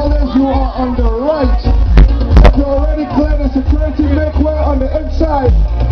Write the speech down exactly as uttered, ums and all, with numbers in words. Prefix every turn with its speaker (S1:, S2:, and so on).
S1: Ballers, you are on the right. If you're already clear, the security make way on the inside.